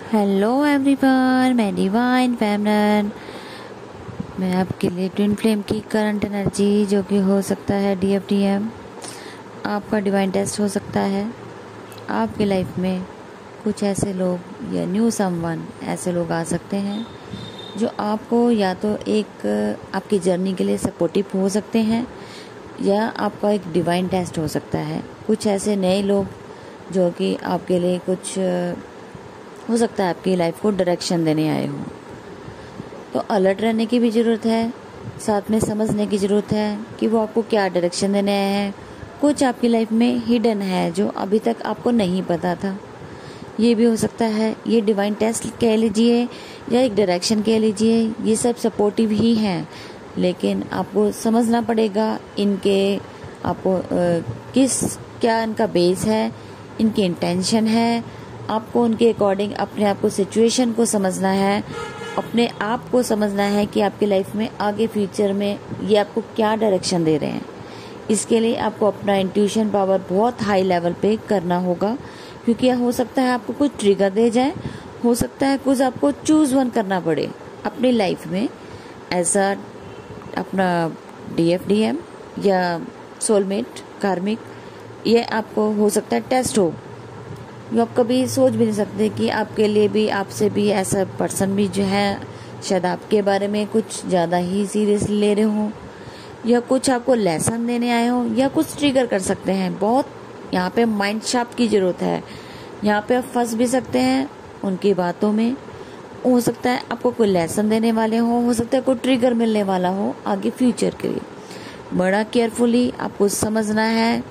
Hello everyone, मैं divine feminine. मैं आपके लिए ट्विन फ्लेम की करंट एनर्जी, जो कि हो सकता है DFDM, आपका डिवाइन टेस्ट हो सकता है। आपके लाइफ में कुछ ऐसे लोग या न्यू समवन ऐसे लोग आ सकते हैं जो आपको या तो एक आपकी जर्नी के लिए सपोर्टिव हो सकते हैं या आपका एक डिवाइन टेस्ट हो सकता है। कुछ ऐसे नए लोग जो कि आपके लिए कुछ हो सकता है आपकी लाइफ को डायरेक्शन देने आए हों। तो अलर्ट रहने की भी ज़रूरत है, साथ में समझने की ज़रूरत है कि वो आपको क्या डायरेक्शन देने आए हैं। कुछ आपकी लाइफ में हिडन है जो अभी तक आपको नहीं पता था। ये भी हो सकता है, ये डिवाइन टेस्ट कह लीजिए या एक डायरेक्शन कह लीजिए, ये सब सपोर्टिव ही हैं, लेकिन आपको समझना पड़ेगा इनके आपको क्या इनका बेस है, इनकी इंटेंशन है। आपको उनके अकॉर्डिंग अपने आप को सिचुएशन को समझना है, अपने आप को समझना है कि आपकी लाइफ में आगे फ्यूचर में ये आपको क्या डायरेक्शन दे रहे हैं। इसके लिए आपको अपना इंट्यूशन पावर बहुत हाई लेवल पे करना होगा, क्योंकि हो सकता है आपको कुछ ट्रिगर दे जाए, हो सकता है कुछ आपको चूज वन करना पड़े अपनी लाइफ में, ऐसा अपना DFDM या सोलमेट कार्मिक, ये आपको हो सकता है टेस्ट हो। जो आप कभी सोच भी नहीं सकते कि आपके लिए भी, आपसे भी ऐसा पर्सन भी जो है शायद आपके बारे में कुछ ज़्यादा ही सीरियसली ले रहे हो, या कुछ आपको लेसन देने आए हो, या कुछ ट्रिगर कर सकते हैं। बहुत यहाँ पे माइंड शार्प की ज़रूरत है। यहाँ पे आप फंस भी सकते हैं उनकी बातों में। हो सकता है आपको कोई लेसन देने वाले हो सकता है कोई ट्रिगर मिलने वाला हो आगे फ्यूचर के लिए। बड़ा केयरफुली आपको समझना है।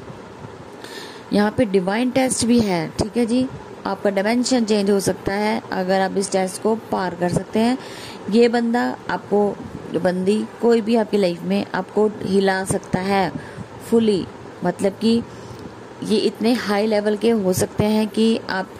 यहाँ पे डिवाइन टेस्ट भी है, ठीक है जी। आपका डायमेंशन चेंज हो सकता है अगर आप इस टेस्ट को पार कर सकते हैं। ये बंदा आपको, बंदी कोई भी आपकी लाइफ में आपको हिला सकता है फुली, मतलब कि ये इतने हाई लेवल के हो सकते हैं कि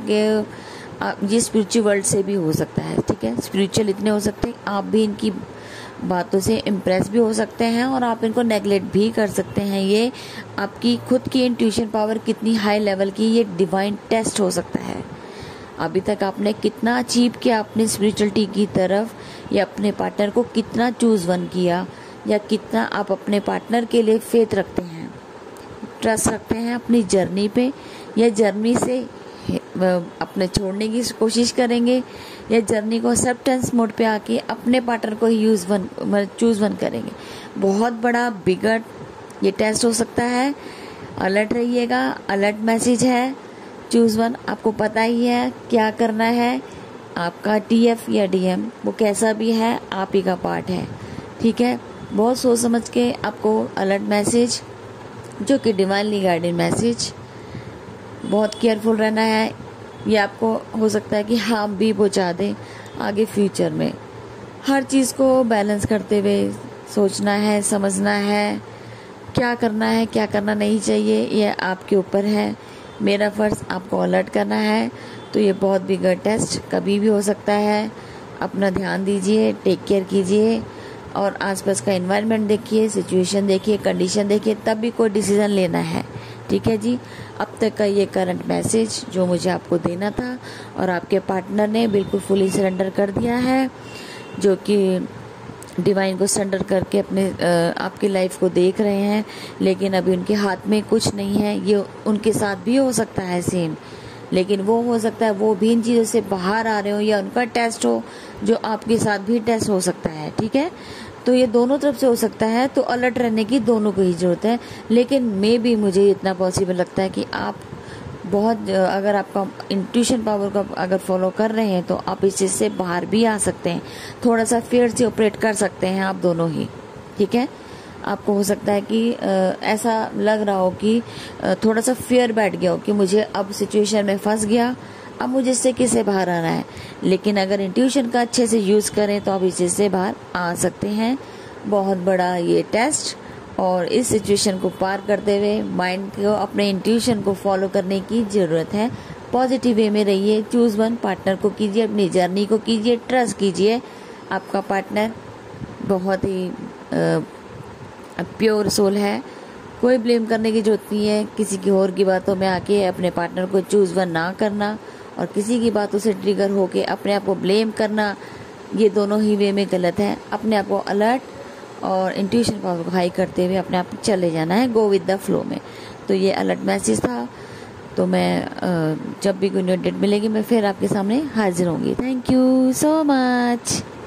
ये स्पिरिचुअल वर्ल्ड से भी हो सकता है, ठीक है। स्पिरिचुअल इतने हो सकते हैं, आप भी इनकी बातों से इम्प्रेस भी हो सकते हैं और आप इनको नेगलेक्ट भी कर सकते हैं। ये आपकी खुद की इंट्यूशन पावर कितनी हाई लेवल की, ये डिवाइन टेस्ट हो सकता है। अभी तक आपने कितना अचीव किया अपनी स्पिरिचुअलिटी की तरफ, या अपने पार्टनर को कितना चूज वन किया, या कितना आप अपने पार्टनर के लिए फेथ रखते हैं, ट्रस्ट रखते हैं अपनी जर्नी पे, या जर्नी से अपने छोड़ने की कोशिश करेंगे, या जर्नी को एक्सेप्टेंस मोड पे आके अपने पार्टनर को चूज वन करेंगे। बहुत बड़ा बिगड़ ये टेस्ट हो सकता है। अलर्ट रहिएगा, अलर्ट मैसेज है। चूज वन, आपको पता ही है क्या करना है। आपका TF या DM वो कैसा भी है, आप ही का पार्ट है, ठीक है। बहुत सोच समझ के आपको अलर्ट मैसेज, जो कि डिवाइनली गाइडेड मैसेज, बहुत केयरफुल रहना है। ये आपको हो सकता है कि हार्म भी पहुंचा दे आगे फ्यूचर में। हर चीज़ को बैलेंस करते हुए सोचना है, समझना है, क्या करना है क्या करना नहीं चाहिए, ये आपके ऊपर है। मेरा फ़र्ज़ आपको अलर्ट करना है। तो ये बहुत बिगड़ टेस्ट कभी भी हो सकता है। अपना ध्यान दीजिए, टेक केयर कीजिए, और आसपास का एनवायरनमेंट देखिए, सिचुएशन देखिए, कंडीशन देखिए, तब भी कोई डिसीजन लेना है, ठीक है जी। अब तक का ये करंट मैसेज जो मुझे आपको देना था, और आपके पार्टनर ने बिल्कुल फुली सरेंडर कर दिया है, जो कि डिवाइन को सरेंडर करके अपने आपकी लाइफ को देख रहे हैं, लेकिन अभी उनके हाथ में कुछ नहीं है। ये उनके साथ भी हो सकता है सेम, लेकिन वो हो सकता है वो भी इन चीज़ों से बाहर आ रहे हो, या उनका टेस्ट हो जो आपके साथ भी टेस्ट हो सकता है, ठीक है। तो ये दोनों तरफ से हो सकता है, तो अलर्ट रहने की दोनों को ही जरूरत है। लेकिन मुझे इतना पॉसिबल लगता है कि आप बहुत, अगर आपका इंट्यूशन पावर को अगर फॉलो कर रहे हैं, तो आप इस चीज़ से बाहर भी आ सकते हैं। थोड़ा सा फेयर से ऑपरेट कर सकते हैं आप दोनों ही, ठीक है। आपको हो सकता है कि ऐसा लग रहा हो कि थोड़ा सा फेयर बैठ गया हो कि मुझे अब सिचुएशन में फंस गया, अब मुझे इससे कैसे बाहर आना है। लेकिन अगर इंट्यूशन का अच्छे से यूज़ करें तो आप इस चीज़ से बाहर आ सकते हैं। बहुत बड़ा ये टेस्ट, और इस सिचुएशन को पार करते हुए माइंड को, अपने इंट्यूशन को फॉलो करने की ज़रूरत है। पॉजिटिव वे में रहिए, चूज वन पार्टनर को कीजिए, अपनी जर्नी को कीजिए, ट्रस्ट कीजिए। आपका पार्टनर बहुत ही प्योर सोल है, कोई ब्लेम करने की जरूरत नहीं है। किसी की और की बातों में आके अपने पार्टनर को चूज वन ना करना, और किसी की बातों से ट्रिगर होके अपने आप को ब्लेम करना, ये दोनों ही वे में गलत है। अपने आप को अलर्ट और इंट्यूशन पावर को हाई करते हुए अपने आप चले जाना है, गो विद द फ्लो में। तो ये अलर्ट मैसेज था। तो मैं जब भी कोई न्यू अपडेट मिलेगी मैं फिर आपके सामने हाजिर होंगी। Thank you so much.